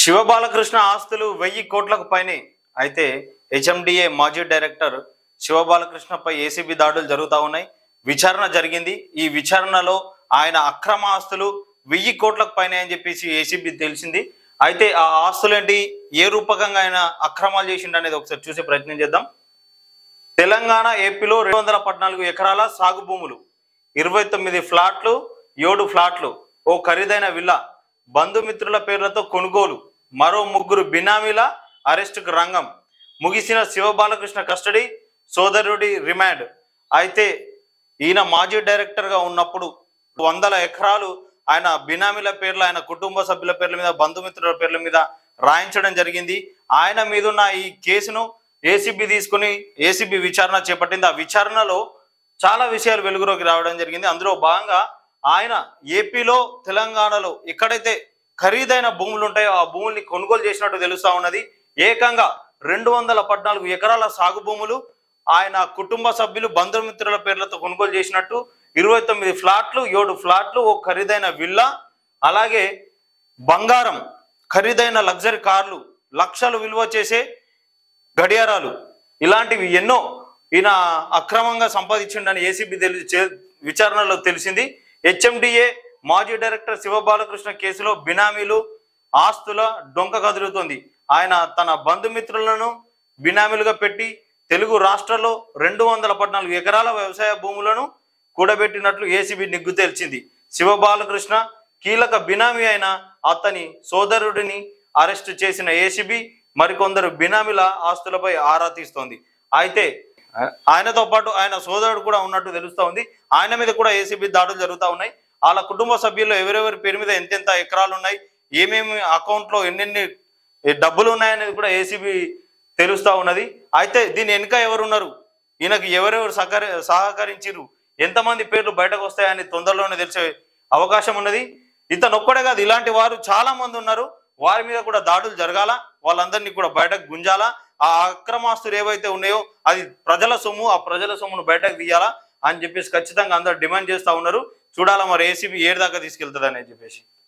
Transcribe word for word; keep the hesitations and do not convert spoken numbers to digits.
శివబాలకృష్ణ ఆస్తులు వెయ్యి కోట్లకు పైనే. అయితే హెచ్ఎండిఏ మాజీ డైరెక్టర్ శివబాలకృష్ణపై ఏసీబీ దాడులు జరుగుతూ ఉన్నాయి. విచారణ జరిగింది. ఈ విచారణలో ఆయన అక్రమ ఆస్తులు వెయ్యి కోట్లకు పైన అని చెప్పేసి ఏసీబీ తెలిసింది. అయితే ఆ ఆస్తులేంటి, ఏ రూపకంగా ఆయన అక్రమాలు చేసిండు అనేది ఒకసారి చూసే ప్రయత్నం చేద్దాం. తెలంగాణ ఏపీలో రెండు వందల పద్నాలుగు ఎకరాల సాగు భూములు, ఇరవై తొమ్మిది ఫ్లాట్లు, ఏడు ఫ్లాట్లు, ఓ ఖరీదైన విల్లా, బంధుమిత్రుల పేర్లతో కొనుగోలు, మరో ముగ్గురు బినామీల అరెస్టుకు రంగం. ముగిసిన శివబాలకృష్ణ కస్టడీ, సోదరుడి రిమాండ్. అయితే ఈయన మాజీ డైరెక్టర్గా ఉన్నప్పుడు వందల ఎకరాలు ఆయన బినామీల పేర్లు, ఆయన కుటుంబ సభ్యుల పేర్ల మీద, బంధుమిత్రుల పేర్ల మీద రాయించడం జరిగింది. ఆయన మీద ఉన్న ఈ కేసును ఏసీబీ తీసుకుని ఏసీబీ విచారణ చేపట్టింది. ఆ విచారణలో చాలా విషయాలు వెలుగులోకి రావడం జరిగింది. అందులో భాగంగా ఆయన ఏపీలో, తెలంగాణలో ఎక్కడైతే ఖరీదైన భూములు ఉంటాయో ఆ భూముల్ని కొనుగోలు చేసినట్టు తెలుస్తా ఉన్నది. ఏకంగా రెండు వందల పద్నాలుగు ఎకరాల సాగు భూములు ఆయన కుటుంబ సభ్యులు, బంధుమిత్రుల పేర్లతో కొనుగోలు చేసినట్టు, ఇరవై తొమ్మిది ఫ్లాట్లు, ఏడు ఫ్లాట్లు, ఓ ఖరీదైన విల్లా, అలాగే బంగారం, ఖరీదైన లగ్జరీ కార్లు, లక్షలు విలువ చేసే గడియారాలు, ఇలాంటివి ఎన్నో ఈయన అక్రమంగా సంపాదించిండని ఏసీబీ తెలిసి విచారణలో తెలిసింది. హెచ్ఎండిఏ మాజీ డైరెక్టర్ శివబాలకృష్ణ కేసులో బినామీలు ఆస్తుల డొంక కదులుతోంది. ఆయన తన బంధుమిత్రులను బినామీలుగా పెట్టి తెలుగు రాష్ట్రాల్లో రెండు వందల పద్నాలుగు ఎకరాల వ్యవసాయ భూములను కూడబెట్టినట్లు ఏసీబీ నిగ్గు తేల్చింది. శివబాలకృష్ణ కీలక బినామీ అయిన అతని సోదరుడిని అరెస్టు చేసిన ఏసీబీ మరికొందరు బినామీల ఆస్తులపై ఆరా తీస్తోంది. అయితే ఆయనతో పాటు ఆయన సోదరుడు కూడా ఉన్నట్టు తెలుస్తూ ఉంది. ఆయన మీద కూడా ఏసీబీ దాడులు జరుగుతూ ఉన్నాయి. వాళ్ళ కుటుంబ సభ్యుల్లో ఎవరెవరి పేరు మీద ఎంతెంత ఎకరాలు ఉన్నాయి, ఏమేమి అకౌంట్లో ఎన్నెన్ని డబ్బులు ఉన్నాయనేది కూడా ఏసీబీ తెలుస్తూ ఉన్నది. అయితే దీని వెనుక ఎవరున్నారు, ఈయనకి ఎవరెవరు సహకరి సహకరించిరు ఎంతమంది పేర్లు బయటకు వస్తాయని తొందరలోనే తెలిసే అవకాశం ఉన్నది. ఇతను ఒక్కడే కాదు, ఇలాంటి వారు చాలా మంది ఉన్నారు. వారి మీద కూడా దాడులు జరగాల, వాళ్ళందరినీ కూడా బయటకు గుంజాలా. ఆ అక్రమాస్తులు ఏవైతే ఉన్నాయో అది ప్రజల సొమ్ము, ఆ ప్రజల సొమ్మును బయటకు తీయాలా అని చెప్పేసి ఖచ్చితంగా అందరు డిమాండ్ చేస్తూ ఉన్నారు. చూడాలా మరి ఏసీబీ ఏడు దాకా తీసుకెళ్తుంది అని చెప్పేసి.